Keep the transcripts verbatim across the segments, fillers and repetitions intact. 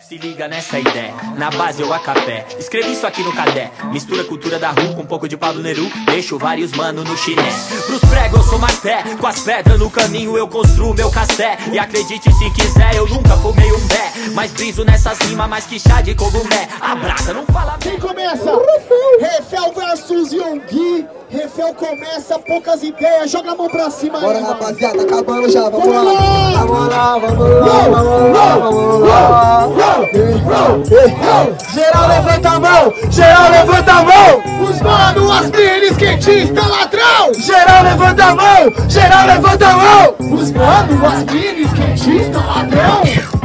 Se liga nessa ideia, na base eu acapé. Escrevi isso aqui no cadé. Mistura cultura da rua com um pouco de Pablo Neru. Deixo vários mano no chiné. Pros pregos eu sou marté. Com as pedras no caminho eu construo meu casté. E acredite se quiser, eu nunca fumei um pé. Mas briso nessas rimas mais que chá de cogumé. Abraça, não fala bem. Quem começa? Refel versus Yonggi. Refel começa, poucas ideias. Joga a mão pra cima. Bora aí, rapaziada, acabando já. Vamos lá. lá. Vamos lá, vamos lá, vamos lá, vamos lá. Geral levanta a mão, geral levanta a mão. Os mano, as minis, skatistas, ladrão. Geral levanta a mão, geral levanta a mão. Os mano, as minis, skatistas, ladrão.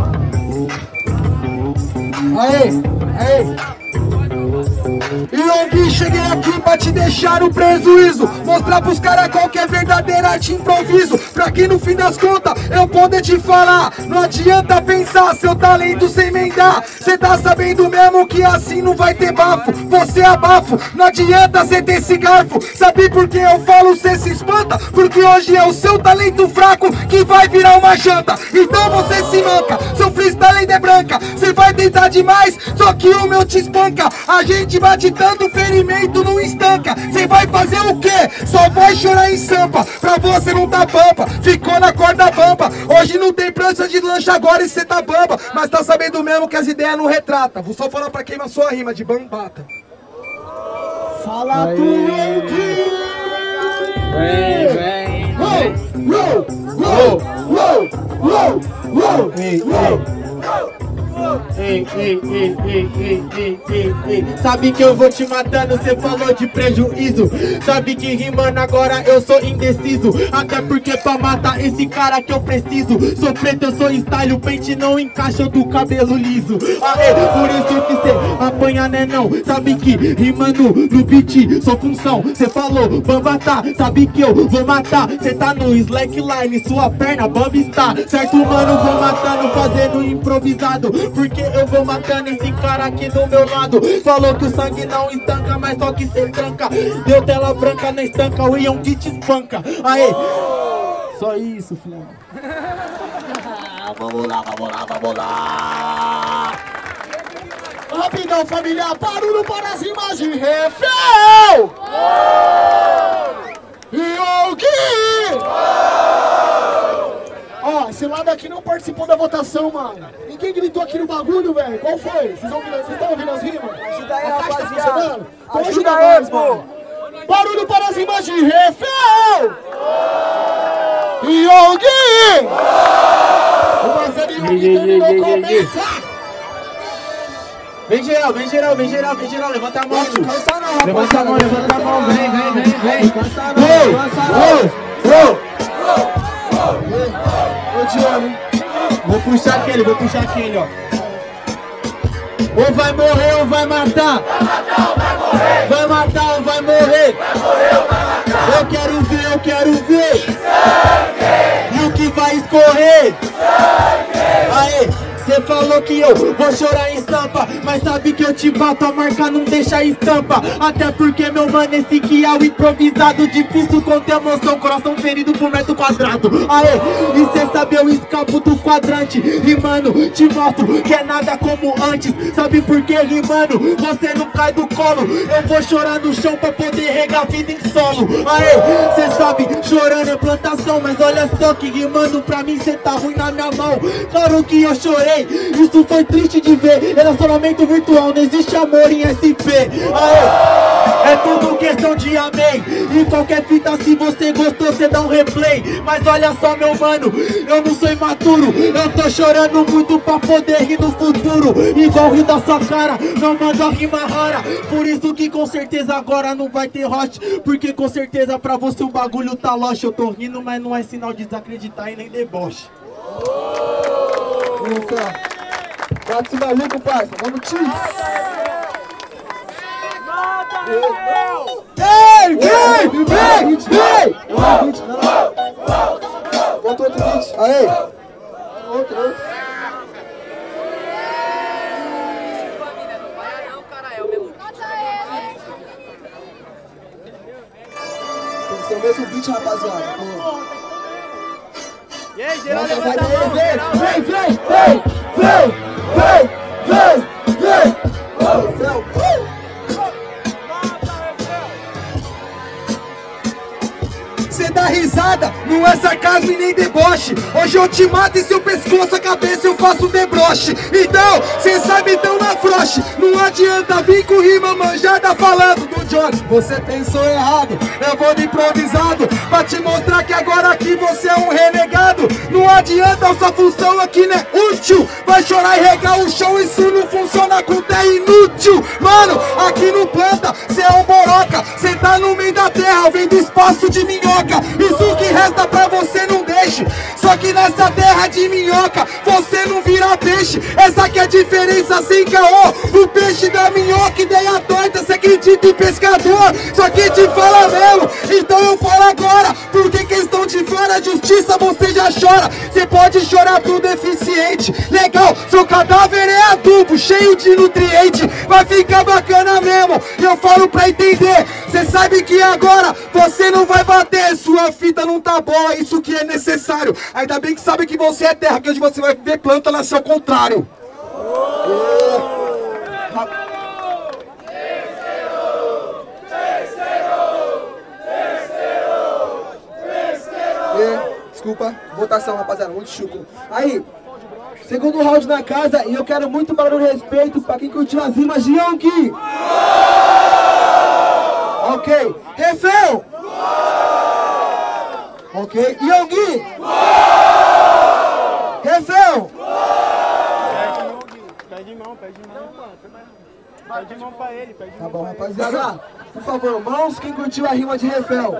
Aê, aê. Yonggi, cheguei aqui pra te deixar no prejuízo. Mostrar pros caras qual que é verdadeira arte improviso. Pra que no fim das contas eu poder te falar. Não adianta pensar seu talento sem emendar. Cê tá sabendo mesmo que assim não vai ter bafo. Você é abafo, não adianta cê ter esse garfo. Sabe por que eu falo cê se espanta? Porque hoje é o seu talento fraco que vai virar uma janta. Então você se manca, seu freestyle ainda é branca. Cê vai tentar demais, só que o meu te espanca. A gente bate tanto, ferimento não estanca. Cê vai fazer o quê? Só vai chorar em sampa. Pra você não tá pampa, ficou na corda bamba. Hoje não tem prancha de lancha agora e cê tá bamba. Mas tá sabendo mesmo que as ideias não retrata. Vou só falar pra queimar sua rima de bambata. Fala tu, Yonggi. Vem, vem, vem. Uou, uou, uou, uou, uou. Ei, ei. Ei, ei, ei, ei, ei, ei, ei, ei. Sabe que eu vou te matando, cê falou de prejuízo. Sabe que rimando agora eu sou indeciso. Até porque pra matar esse cara que eu preciso. Sou preto, eu sou style, o pente não encaixa do cabelo liso. Aê, por isso que cê apanha, né não. Sabe que rimando no beat sou função. Cê falou, bambata, sabe que eu vou matar. Cê tá no slackline, sua perna bamba está. Certo mano, vou matando, fazendo improvisado. Porque eu vou matando esse cara aqui do meu lado. Falou que o sangue não estanca, mas só que cê tranca. Deu tela branca na estanca, o Yonggi te espanca. Aê, só isso, filho. Vamos lá, vamos lá, vamos lá. Rapidão, família, barulho para as rimas de Refel. Yonggi. Ó, esse lado aqui não participou da votação, mano. Ninguém gritou aqui no bagulho, velho. Qual foi? Vocês estão ouvindo as rimas? Ajuda aí, A caixa tá rapaziada. funcionando? Então Ajuda ajuda aí, nós, pô. mano. Barulho para as rimas de Refel. Yonggi. O Marcelo Yonggi terminou, começa. Vem geral, vem geral, vem geral, vem geral, levanta a mão. Cansa não, Levanta a mão, levanta a mão, vem, vem, vem, vem. Cansa não, Ô, ô, ô. Ô, Diano, vou puxar aquele, vou puxar aquele, ó. Ou vai morrer ou vai matar. Vai matar ou vai morrer. Vai matar ou vai morrer. Eu quero ver, eu quero ver. Sangue. E o que vai escorrer? Sangue. Aê. Cê falou que eu vou chorar em sampa, mas sabe que eu te bato, a marca não deixa estampa. Até porque, meu mano, esse que é o improvisado. Difícil conter emoção, coração ferido por metro quadrado. Aê, e cê sabe eu escapo do quadrante. Rimando, te mostro que é nada como antes. Sabe por que, rimando, você não cai do colo. Eu vou chorar no chão pra poder regar a vida em solo. Aê, cê sabe, chorando é plantação, mas olha só que rimando pra mim cê tá ruim na minha mão. Claro que eu chorei, isso foi triste de ver. Relacionamento virtual, não existe amor em S P. Aê, é tudo questão de amém. E qualquer fita, se você gostou, você dá um replay. Mas olha só, meu mano, eu não sou imaturo. Eu tô chorando muito pra poder rir no futuro. Igual rir da sua cara, não manda rima rara. Por isso que com certeza agora não vai ter hot. Porque com certeza pra você o bagulho tá lost. Eu tô rindo, mas não é sinal de desacreditar e nem deboche. Bate esse maluco, parça. Vamos, tio. Ei, vem, vem, vem! Bota outro beat. Aê. Outro, outro. Tem que ser o mesmo beat, rapaziada. E aí, geral, Vai, levanta a vai, mão, vem, geral, vem, vem, vem, vem, vem, sarcasmo e nem deboche. Hoje eu te mato e seu pescoço, a cabeça eu faço debroche. Então, cê sabe, então na froche. Não adianta vir com rima manjada falando do Johnny. Você pensou errado, eu vou de improvisado pra te mostrar que agora aqui você é um renegado. Não adianta, a sua função aqui não é útil. Vai chorar e regar o chão, isso não funciona com terra inútil. Mano, aqui no planta, cê é um boroca. Cê tá no meio da terra, vem do espaço de minhoca. Isso que resta pra você não deixe. Só que nessa terra de minhoca, você não vira peixe. Essa que é a diferença, assim, caô. O peixe da minhoca, ideia torta, cê acredita em pescador. Só que te fala mesmo, então eu falo agora. Porque questão de fora, justiça você já chora. Cê pode chorar tudo eficiente. Legal, seu cadáver é adubo, cheio de nutriente. Vai ficar bacana mesmo, eu falo pra entender. Cê sabe que agora você não vai bater. Sua fita não tá boa, isso que é necessário. Ainda bem que sabe que você é terra, que hoje você vai ver planta nascer ao contrário. Desculpa, votação, rapaziada, muito chuco. Aí, segundo round na casa, e eu quero muito barulho e respeito pra quem curtiu as rimas de Yonggi. Ok, Refel. Ok, Yonggi. Refel. Pede mão, pede mão. Pede mão pra ele, pede mão. Tá bom, rapaziada. Por favor, mãos, quem curtiu a rima de Refel.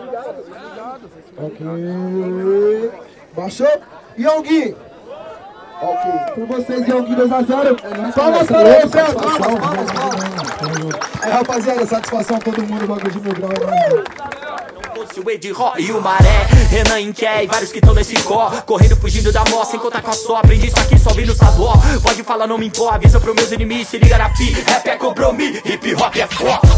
Ok. Baixou? Yonggi. Ok. Por vocês, Yonggi dois a zero. Palmas para o Refel. Palmas, palmas, palmas. Aí, rapaziada, satisfação todo mundo, bagulho de mil graus. Se o Ed Ro e o Maré, Renan Inqué e vários que tão nesse có, correndo, fugindo da mó, sem contar com a só. Aprendi isso aqui só ouvindo sabor. Pode falar, não me impor, avisa pros meus inimigos, se liga na fi. Rap é compromisso, hip hop é foco.